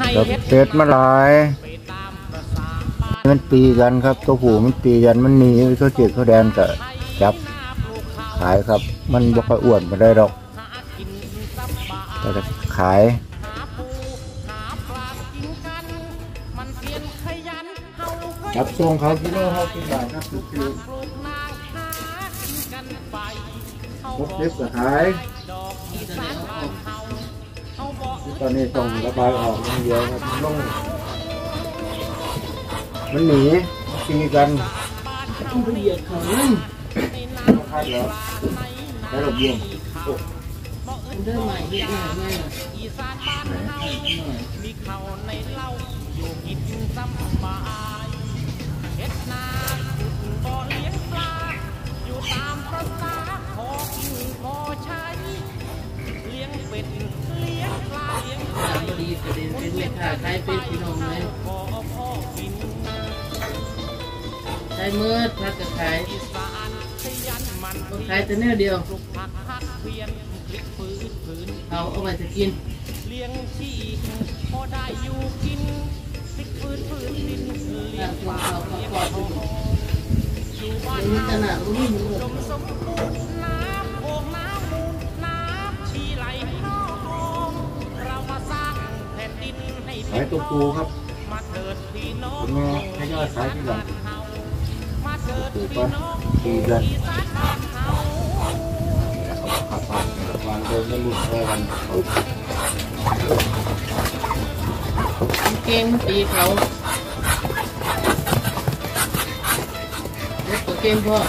กับเป็ดมาหลายมันตีกันครับตัวผู้มันตีกันมันหนีเขาเจ็บเขาแดนก็จับขายครับมันบ่ค่อยอ้วนมาได้หรอกแต่ขายจับทรงเขากิโลเขากินบาทครับคือพกเล็บก็ขายตอนนี้ต้องระบายออกอย่างเดียวครับมันหนีตีกันเหยียดเขาคาดแล้วแล้วเราเบี่ยงเดินใหม่เยอะใหม่ใหม่มีเขาในเล่าอยู่กินซ้ำมาเฮ็ดนาบ่เลี้ยงปลาอยู่ตามประสาขอกินขอใช้เลี้ยงเป็ดเลี้ยงปลาเลี้ยงไก่ดีประเด็นเป็นเม็ดขาใครเป็นพี่น้องไหมใช้เมื่อพักกับขายขายแต่แนวเดียวเอาไปจะกินเลี้ยงที่พอได้อยู่กินติดพื้นดินเลี้ยงปลาเลี้ยงทองอยู่บ้านนาลมสมบูรณ์น้ำโอ่งน้ำมูลน้ำชีไหลน้องเรามาสร้างแผ่นดินให้เป็นตัวปูครับมาเถิดพี่น้องให้ยอดขายที่หลังมาเถิดพี่น้องอีสานบ้านเฮาขับผ่านวางเดินไม่หลุดเลยกันเก่งตีเขาเล็กตัวเก่งพ่อ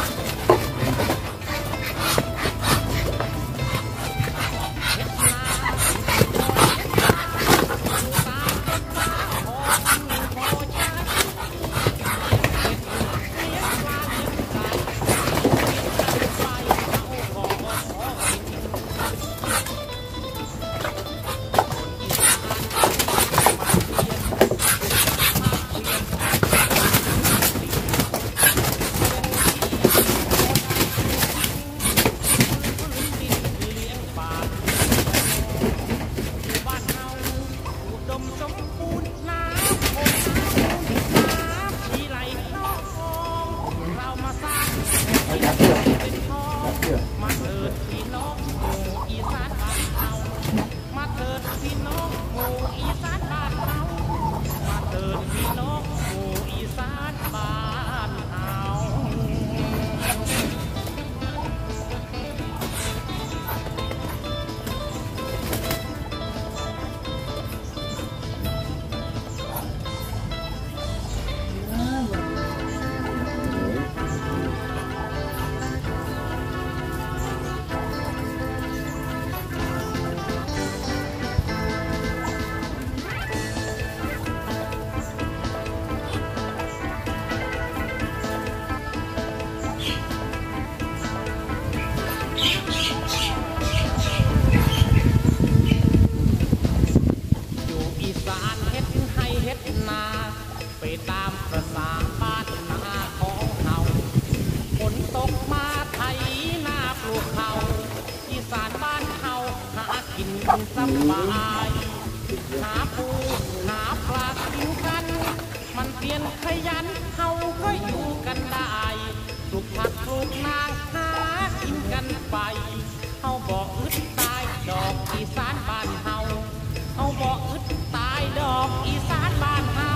สบายหาปูหาปลากินกันมันเปลี่ยนขยันเฮาก็อยู่กันได้ปลูกผักปลูกนางหากินกันไปเฮาบอกอึดตายดอกอีสานบ้านเฮาเฮาบอกอึดตายดอกอีสานบ้านเฮา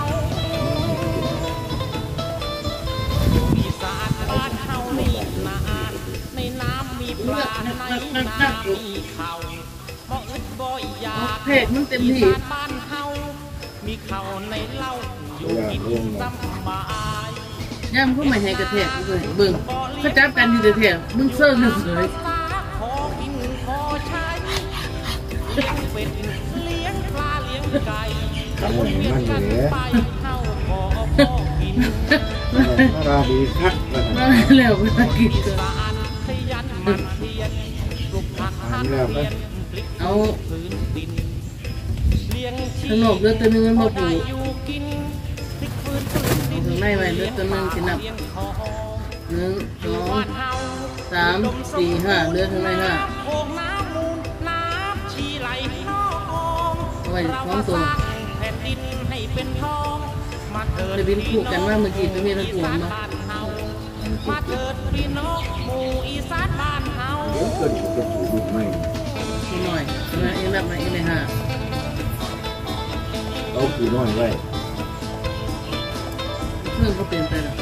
อีสานบ้านเฮานี่นานในน้ำมีปลาในน้ำมีเขาบ่อึดบ่อยากเพจมึงเต็มที่บ้านเฮามีเขาในเล่าอยู่กินซ้ำบายย่ำก็ไม่ให้กระเทกเลยเบิ่งเขาจับกันอยู่กระเทกมึงเซิร์ฟหนึ่งเลยขอกินขอใช้เลี้ยงเป็ดเลี้ยงปลาเลี้ยงไก่มันอยู่เนี่ยเฮาขอพ่อกินราดีครับเร็วไปกินสารขยันมันเพียรปลูกผักหันเพียรเอาขนมเลือดตัวนึงมันมาปลูกถึงไล่ไปเลือดตัวนึงจะนับ1 2 3 4 5เลือดถึงไล่5เอาไว้2 ตัวเป็นทองมาเถิดจะบินคู่กันว่าเมื่อกี้จะมีระถูกมามาเถิดพี่น้องหมู่อีสานบ้านเฮาเดี๋ยวก็ดูเป็นดูไม่นิดหน่อยนะเอ็นรับมาเอ็นเลยฮะเอาคือน้อยไว้เพื่อนก็เปลี่ยนไปแล้ว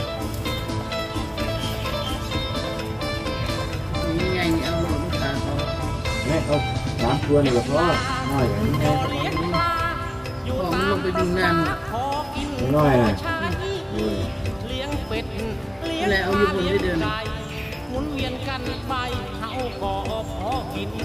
นี่ไงนี่เอาหลอดลูกตาเขาแม่เอาสามตัวนี่ก็พอน้อยอย่างนี้แม่เลี้ยงปลาอยู่ของตาลมงไปดึงน้ำขอกินน้อยนะใช้เลี้ยงเป็ดเลี้ยงแล้วเอาอยู่บนไม่เดินไก่หมุนเวียนกันไปเฮาก็พอกิน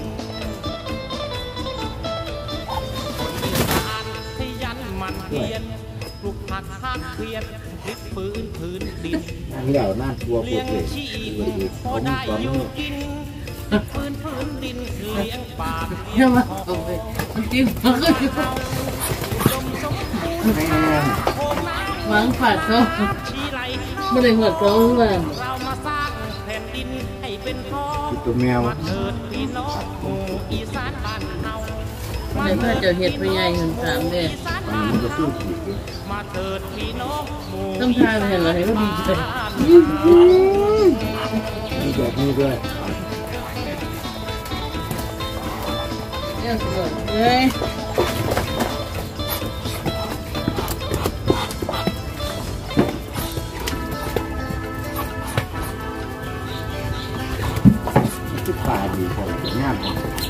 คนอีสานที่ยันมันเพียนปลูกผักภาคเพียนพลิกฟื้นพื้นดินนั่นแล้วน่าตัวปวเลี้ยดงเลยชีพปวดอีกพอผมได้ก่อนอยู่นี่กินพื้นดินเลี้ยงปากเที่ยวมาเอาไปมันจิ้มมันก็อยู่ดมสมบูรณ์แม่โคงน้ำวางฝาดเขาชีไหลไม่ได้หัวเขาว่าเรามาสร้างแผ่นดินให้เป็นทองคือตัวแมวมาเถิดพี่น้องหมู่อีสานบ้านเฮาในพระเจ้าเห็ดพญายเงินสามเด้อีสานอันบ้านนี้มันก็เฮาตู้ขีดมาเถิดพี่น้องหมู่ต้องทายไปเห็นเหรอเห็นว่าดีใจมีแบบนี้ด้วยเนี่ยสวยเลยทุกป่าดีพอจะงาม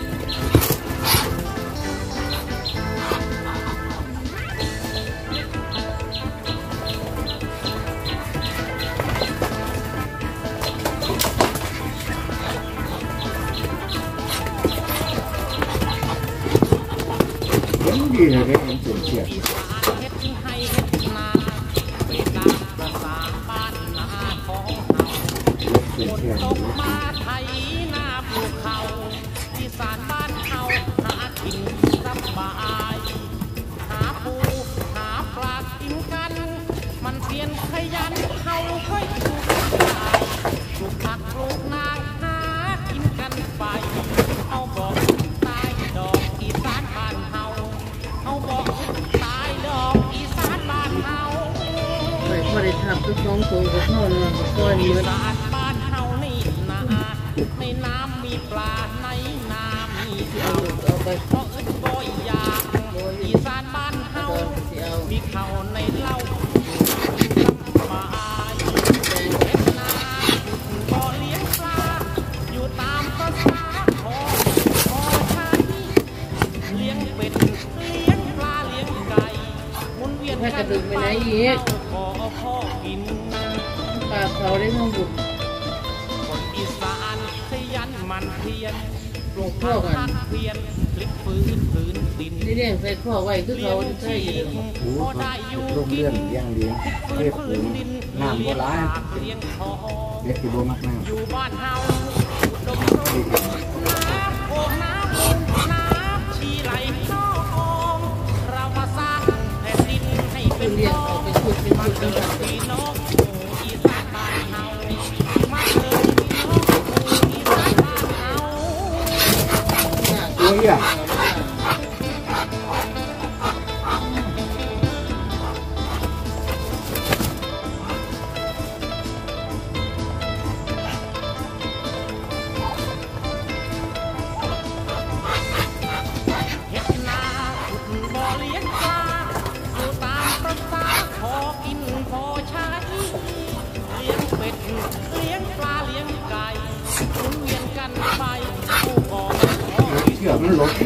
เห็นดีเลยเห็นเสียงอีสานเฮ็ดให้เฮ็ดนาไปตามประสาบ้านนาของเฮาเสียงฝนเสียงตกมาไถนาปลูกเขาอีสานบ้านเฮาหากินสบายหาปูหาปลากินกัน มันเพียรขยันเฮาค่อยอยู่ได้ปลูกผักปลูกนาหากินกันไปเอาบอกตายดอกอีสานบ้านเฮาเอาบอกตายดอกอีสานบ้านเฮาไปพอได้ทับทุกท้องตัวก็พ่อเลยพ่ออีเนื้อสานบ้านเฮานี่นาในน้ำมีปลาในน้ำมีเอาข้าวเอาไปเพราะอึดบ่อยอยากอีสานบ้านเฮาสิเอามีข้าวในเหล้าสบายเฮ็ดนาบ่เลี้ยงปลาอยู่ตามภาษาของชาติเลี้ยงเป็ดเลี้ยงปลาเลี้ยงไก่หมุนเวียนกันไปขอพ่อกินปลาเขาได้ทั้งบุญคนอีสานขยันหมันเพียรปลูกพ่อผักกันพักเพียรพลิกฟื้นพื้นดินนี่เรียกใส่พ่อไว้คือเลี้ยเขางใช่ชีอยู่พโอ้พอโหได้อยู่โรงกิเรียนนอย่างดีเทฟื้พนสูพื้นงดินน้ำเลี้ก็ยงร้ายปากเลี้ยงทองเล็กที่บ่มักน้อยู่บ้านเฮาอุดมสมบูรณ์น้ำโอ่งน้ำมูลน้ำชีไหลนองเรามาสร้างแผ่นดินให้เป็นเรียทกอเอางไปชุดเป็นมาชุดเป็นเถิดชุดพี่น้องหมู่อีสานบ้านเฮามาเถิดพี่น้องหมู่อีสานบ้านเฮาำตัวอย่างเฮ็ดนาขุดบ่อเลี้ยงปลาอยู่ตามประสาพอกินพอใช้เลี้ยงเป็ดเลี้ยงปลาเลี้ยงไก่หมุนเวียนกันไปผู้ก่อขอกินเชื่อมันหลบ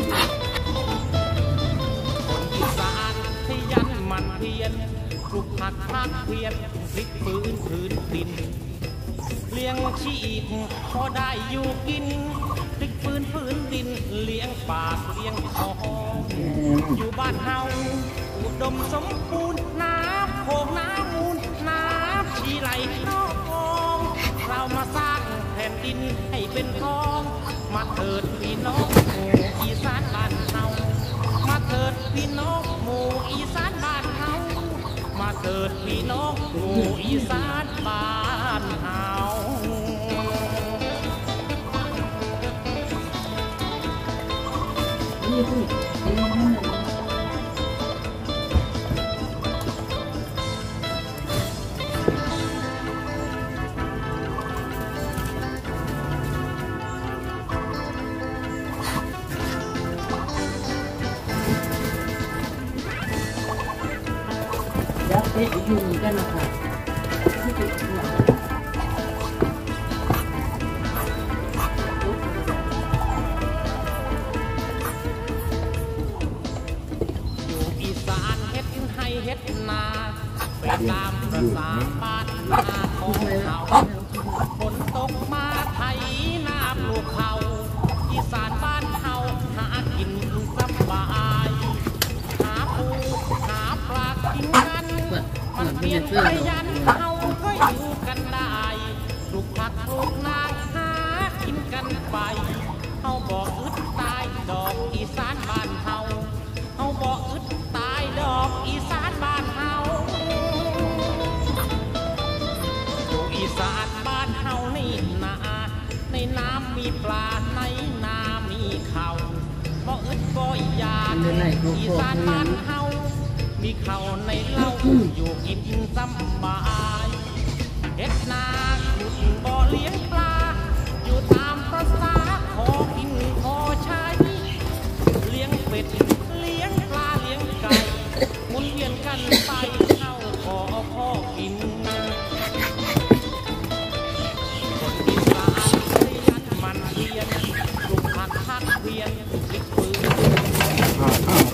คนอีสานที่ยันหมันเพียรปลูกผักภาคเพียรพลิกฟื้นพื้นดิน เลี้ยงชีพพอได้อยู่กินพลิกฟื้นพื้นดินเลี้ยงปากเลี้ยงท้อง อยู่บ้านเฮาอุดมสมบูรณ์น้ำโขงน้ำมูลน้ำชีไหลนองเรามาสร้างแผ่นดินให้เป็นทองมาเถิดพี่น้องหมู่อีสานบ้านเฮามาเถิดพี่น้องหมู่อีสานบ้านเฮามาเถิดพี่น้องหมู่อีสานบ้านเฮานี่พูดด็กอยู่กันนะคะที่เป็นหัวอยู่อีสานเฮ็ดให้เฮ็ดนาไปตามประสาบ้านนาของเขาฝนตกมาไถนาปลูกเขาอีสานบ้านเฮาหากินสบายหาปูหาปลากินกันมันเปลี่ยนขยันเฮาก็อยู่กันได้ปลูกผักปลูกนาหากินกันไปเฮาบ่อึดตายดอกอีสานบ้านเฮาเฮาบ่อึดตายดอกอีสานบ้านเฮาอยู่อีสานบ้านเฮานี่นาในน้ำมีปลาในนามีเขาบ่อึดบ่อยากอีสานบ้านเฮามีเขาในเล่าอยู่กินสบายเฮ็ดนาขุดบ่อเลี้ยงปลาอยู่ตามประสาขอกินขอใช้เลี้ยงเป็ดเลี้ยงปลาเลี้ยงไก่หมุนเวียนกันไปเข้าขอพ่อกินคนอีสานขยันมันเพียรปลูกผักพักเพียรพลิกปืนพอ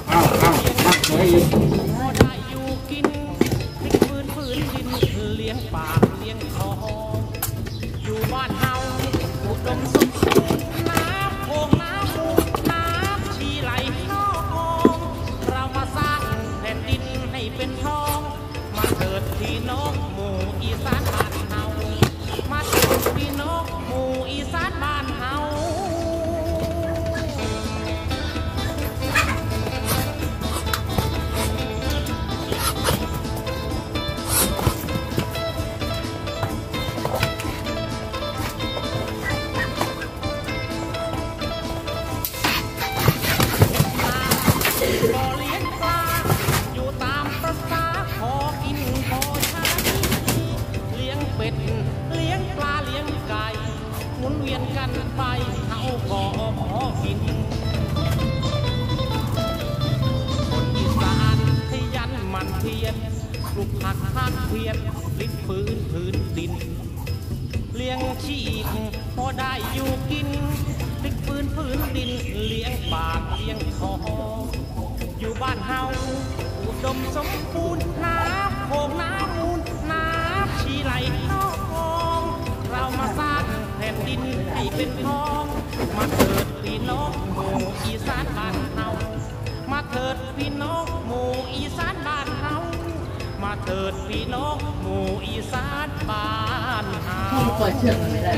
ได้อยู่กินพลิกปืนพื้นดินเลี้ยงปากเลี้ยงคออยู่บ้านเฮาอุดมสมบูรณ์น้ำโขงน้ำมูลน้ำชีไหลนองเรามาสร้างแผ่นดินให้เป็นทองมาเกิดพี่น้องหมู่อีสานบ้านเฮามาเกิดพี่น้องหมู่อีสานบ้านเฮาบ่อเลี้ยงปลาอยู่ตามประสาขอกินขอใช้เลี้ยงเป็ดเลี้ยงปลาเลี้ยงไก่หมุนเวียนกันไปเขาก็พอกินคนอีสานขยันหมั่นเพียรปลูกผักพักเพียรพลิกฟื้นพื้นดินเลี้ยงชีพพอได้อยู่กินพลิกฟื้นพื้นดินเลี้ยงปากเลี้ยงคออยู่บ้านเฮาอุดมสมบูรณ์น้ำโขงน้ำมูลน้ำชีไหลนองเรามาสร้างแผ่นดินให้เป็นทองมาเถิดพี่น้องหมู่อีสานบ้านเฮามาเถิดพี่น้องหมู่อีสานบ้านเฮามาเถิดพี่น้องหมู่อีสานบ้านเฮาห้องปล่อยเชือกมันไม่ได้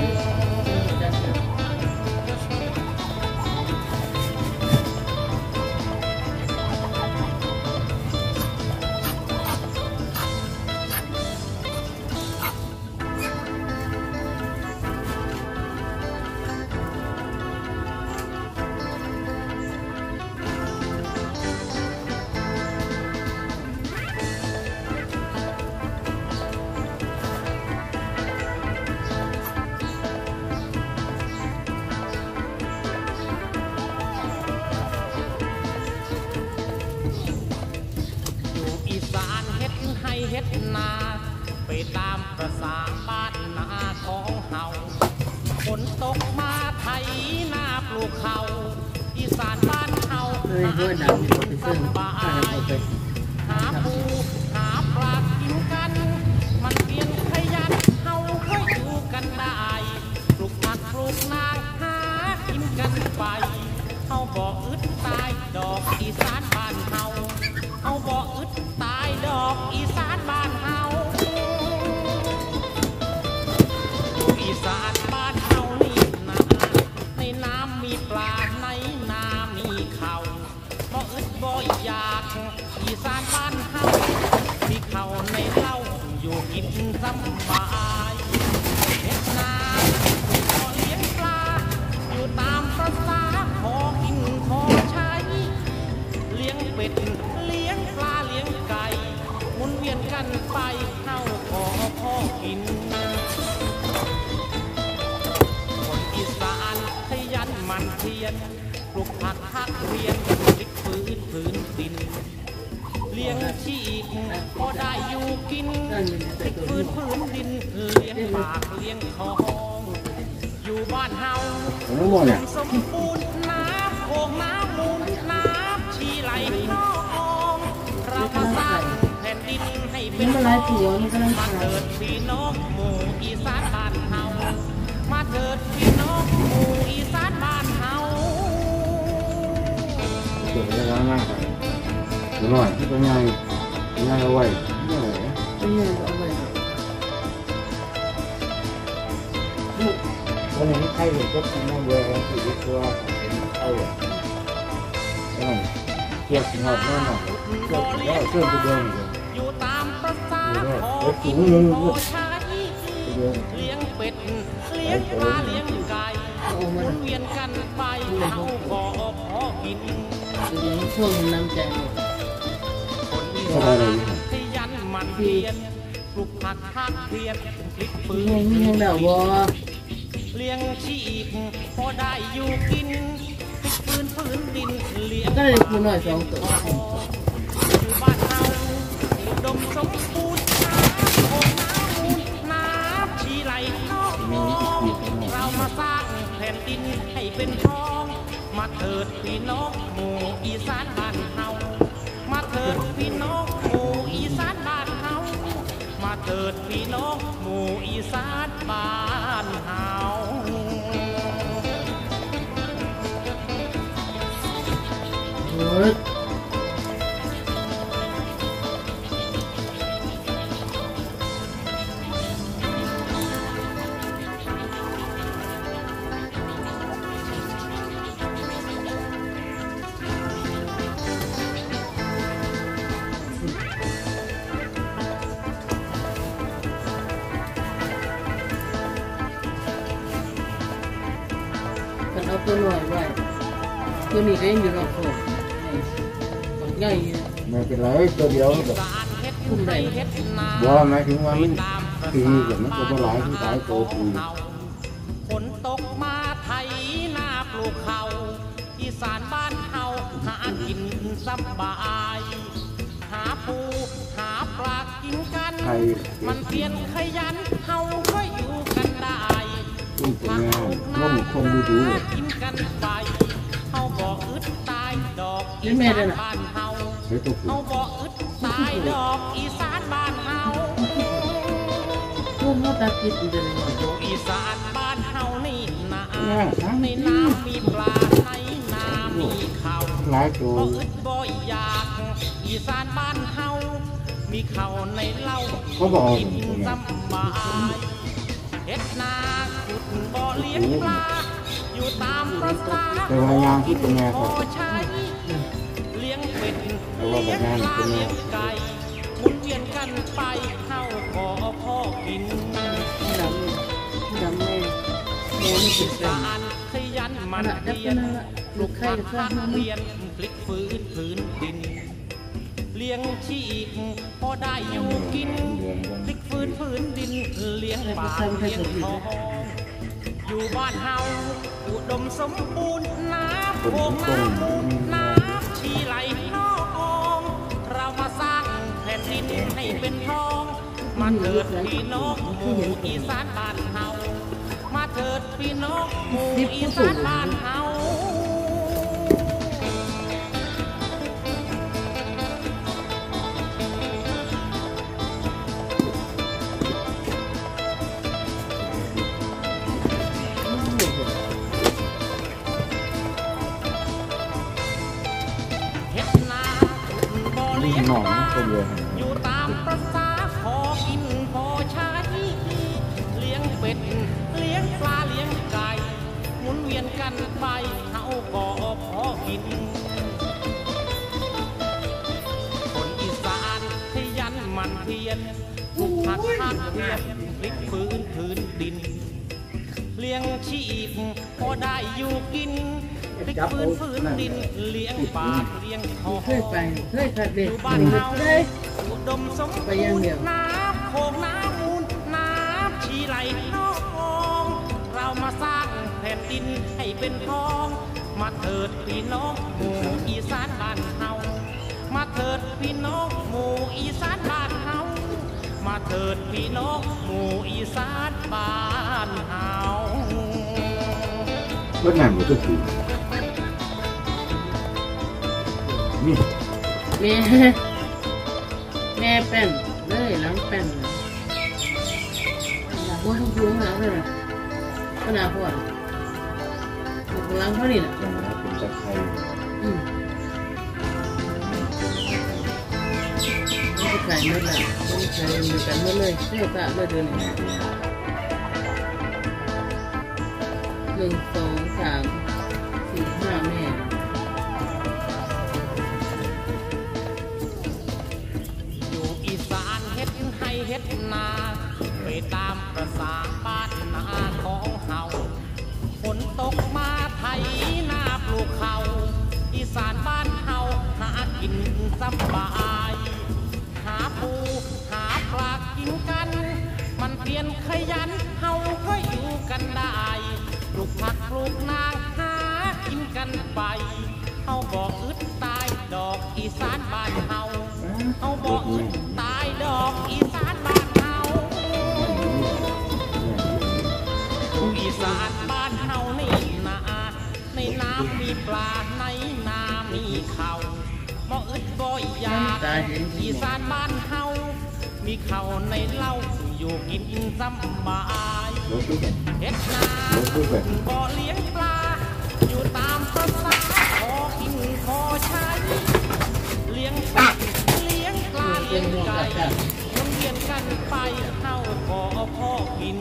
เฮ็ดนาไปตามประสาบ้านนาของเฮาฝนตกมาไถนาปลูกเขาอีสานบ้านเฮาหากินสบายหาปูหาปลากินกันมันเพียรขยันเฮาค่อยอยู่กันได้ปลูกผักปลูกนาหากินกันไปเฮาบ่อึดตายดอกอีสานบ้านเฮาเฮาบ่อึดตายดอกอีสานบ้านเฮาอีสานบ้านเฮานี่นาในน้ำมีปลาในนามีเขาบ่อึดบ่อยากอีสานบ้านเฮามีเขาในเล่าอยู่กินสบายเฮ็ดนาบ่เลี้ยงปลาอยู่ตามประสาขอกินขอใช้เลี้ยงเป็ดเลี้ยงปลาเลี้ยงไก่หมุนเวียนกันไปเข้าขอพ่อกินคนอีสานขยันหมั่นเพียรปลูกผักพักเพียรพลิกฟื้นดินลี้ยงชีพพอได้อยู่กินพื้นดินเลี้ยงปากเลี้ยงท้องอยู่บ้านเฮาสมบูรณ์น้ำโขงน้ำมูลน้ำชีไหลนองเรามาสร้างแผ่นดินให้เป็นทองมาเถิดพี่น้องหมู่อีสานบ้านเฮามาเถิดพี่น้องหมู่อีสานบ้านเฮาเกิดอะไรมากเลยหน่อยที่เป็นไงเอาไว้ไม่ไหววันนี้ใครเห็นก็กินน้ำเยอะที่ดีกว่าเอาเลยเกี่ยวกับหอดนั่นน่ะเกี่ยวกับเชื่อมตัวเดิมอยู่ตามประสาขอกินขอใช้เลี้ยงเป็ดเลี้ยงปลาเลี้ยงไก่หมุนเวียนกันไปเอาก็พอกินเลี้ยงช่วงน้ำใจคนอีสานขยันมันเพียรปลูกผักเพียรพลิกปืนเเลี้ยงชีพพอได้อยู่กินพลิกปืนดินเลี้ยงก็เลยคุณหน่อย2 ตัวอยู่บ้านเฮาอุดมสมบูรณ์น้ำโขงน้ำมูลน้ำชีไหลนองเรามาสร้างแผ่นดินให้เป็นทองมาเถิดพี่น้องหมู่อีสานบ้านเฮามาเถิดพี่น้องหมู่อีสานบ้านเฮามาเถิดพี่น้องหมู่อีสานบ้านเฮาเอาตัวหน่อยไว้ตัวนี้ก็ยังอยู่รอบโคนใหญ่ไม่เป็นไรตัวเดียวแบบคุ้มได้บ่หมายถึงว่ามันปีกับมันก็บ่หลายที่หลายตัวปีฝนตกมาไถนาปลูกข้าวอีสานบ้านเฮาหากินสบายหาปูหาปลากินกันมันเพียรขยันเฮาก็อยู่กันได้มาเอาน้ำคนดูกินกันไปเฮาบ่อึดตายดอกอีสานบ้านเฮาเฮาบ่อึดตายดอกอีสานบ้านเฮาทุ่มตาคิดอยู่เลยอีสานบ้านเฮานี่นาในน้ำมีปลาในน้ำมีข้าวบ่อึดบ่อยากอีสานบ้านเฮามีข้าวในเล่ากินสบายเฮ็ดนาขุดบ่อเลี้ยงปลาอยู่ตามประสาที่เป็นไงครับเลี้ยงเป็ดเลี้ยงปลาเลี้ยงไก่หมุนเวียนกันไปเข้าก็พอกินดำแม่อีสานขยันมันเพียรปลูกผักเพียรพลิกฟื้นดินเลี้ยงชีพพอได้อยู่กินพลิกฟื้นดินเลี้ยงปลาเลี้ยงทองอยู่บ้านเฮาอุดมสมบูรณ์น้ำโขงน้ำมูลน้ำชีไหลนองเรามาสร้างแผ่นดินให้เป็นทองมาเถิดพี่น้องหมู่อีสานบ้านเฮามาเถิดพี่น้องหมู่อีสานบ้านเฮาอยู่ตามประสาขอกินพอใช้เลี้ยงเป็ดเลี้ยงปลาเลี้ยงไก่หมุนเวียนกันไปเฮาก็พอกินคนอีสานขยันมันเพียรปลูกผักเพียรพลิกฟื้นดินเลี้ยงชีพพอได้อยู่กินพลิกฟื้นดินเลี้ยงปลาเลี้ยงทองอยู่บ้านเฮาอุดมสมบูรณ์น้ำโขงน้ำมูลน้ำชีไหลนองเรามาสร้างแผ่นดินให้เป็นทองมาเถิดพี่น้องหมู่อีสานบ้านเฮามาเถิดพี่น้องหมู่อีสานบ้านเฮามาเถิดพี่น้องหมู่อีสานบ้านเฮาก็งานหมดทุกทีนี่แม่แป้นเลยหลังแป้นว่าทุกทุกหลังเลยนะขนาดพวกหลังเท่านี้นะเป็นตะไคร้ไม่ใส่เมื่อไหร่ไม่ใส่เหมือนกันเมื่อเลยเท่ากันเลยเดือน1 2 3 4 5แม่อยู่อีสานเฮ็ดให้เฮ็ดนาไปตามประสาบ้านนาของเฮาฝนตกมาไถนาปลูกเขาอีสานบ้านเฮาหากินสบายหาปูหาปลากินกัน มันเพียรขยันเฮาก็อยู่กันได้ปลูกผักปลูกนาหากินกันไปเฮาบอกอึดตายดอกอีสานบ้านเฮาเฮาบอกอึดตายดอกอีสานบ้านเฮาอีสานบ้านเฮานี่นาในน้ำมีปลาในนามีเขาบ่อึดบ่อยากอีสานบ้านเฮามีเขาในเล่าอยู่กินสบายรถตู้แบบเฮ็ดนารถตู้แบบบ่อเลี้ยงปลาอยู่ตามภาษาขอกินขอใช้เลี้ยงเป็ดเลี้ยงปลาเลี้ยงไก่วนเวียนกันไปเฮาขอพ่อกิน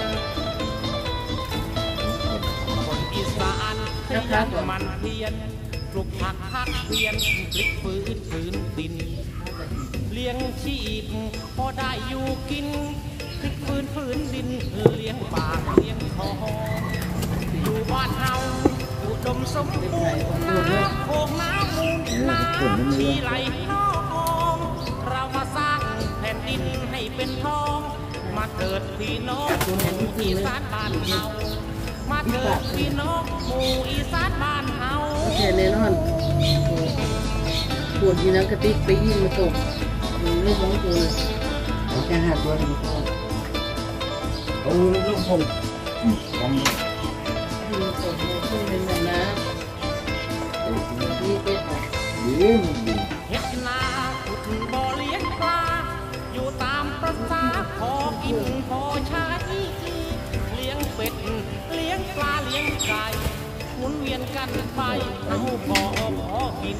คนอีสานขยันมันเพียรปลูกผักพักเพียนพลิกฟื้นพื้นดินเลี้ยงชีพพอได้อยู่กินพลิกฟื้นพื้นดินเลี้ยงปากเลี้ยงท้องอยู่บ้านเฮาอุดมสมบูรณ์น้ำโขงน้ำมูลน้ำที่ไหลนองเรามาสร้างแผ่นดินให้เป็นทองมาเกิดพี่น้องหมู่อีสานบ้านเฮามาเกิดพี่น้องหมู่อีสานบ้านเฮาแค่แน่นอนปวดที่นักกระติกไปยิงมาตกเรื่องของตัวเอาแค่5 ตัวนี่ก็เอาลูกพงกันยิงตกขึ้นเป็นแบบน้ำนี่เป็นของดีมันดีเฮ็ดนาขุดบ่อเลี้ยงปลาอยู่ตามประสาพอกินพอใช้เลี้ยงเป็ดเลี้ยงปลาเลี้ยงไก่หมุนเวียนกันไปเอาพอกิน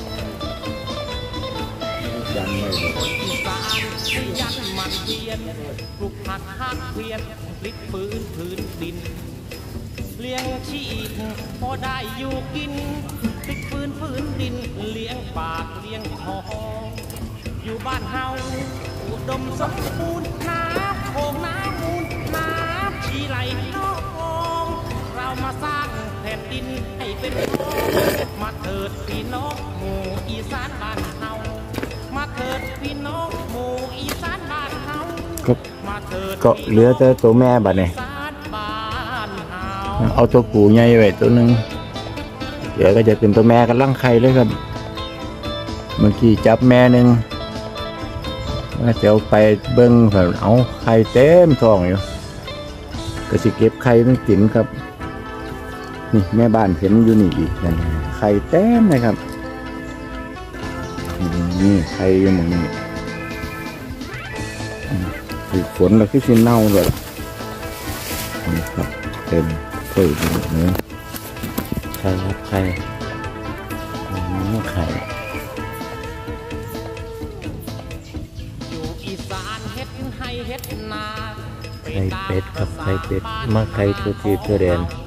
ยันไม่ได้คนอีสานขยันหมันเพียรปลูกผักหักเพียรพลิกฟื้นพื้นดินเลี้ยงชีพพอได้อยู่กินพลิกฟื้นพื้นดินเลี้ยงปากเลี้ยงท้องอยู่บ้านเฮาอุดมสมบูรณ์น้ำโขงน้ำมูลน้ำชีไหลนองเรามาสร้างแผ่นดินให้เป็นทองมาเถิดพี่น้องหมู่อีสานบ้านเฮามาเถิดพี่น้องหมู่อีสานบ้านเฮาก็มาเถิดก็เหลือแต่ตัวแม่บัดนี้อีสานบ้านเฮาเอาตัวผู้ใหญ่ไว้ตัวหนึงเดี๋ยวก็จะเป็นตัวแม่กันลังไข่เลยครับเมื่อกี้จับแม่หนึ่งว่าจะเอาไปเบิ้งแบบเอาไข่เต็มท้องอยู่ก็สิเก็บไข่มันกินครับนี่แม่บ้านเห็นอยู่นี่อีกนั่นไข่เต็มเลยครับนี่ไข่อยู่หมองนี้ถูกฝนแล้วคือสิเน่าเลยล่ะนี่ครับเต็มถ้วยอยู่นี่ไข่ครับไข่ไข่อยู่อีสานเฮ็ดให้เฮ็ดนาไข่เป็ดครับไข่เป็ดมาไข่ตัวที่ตัวแดนเ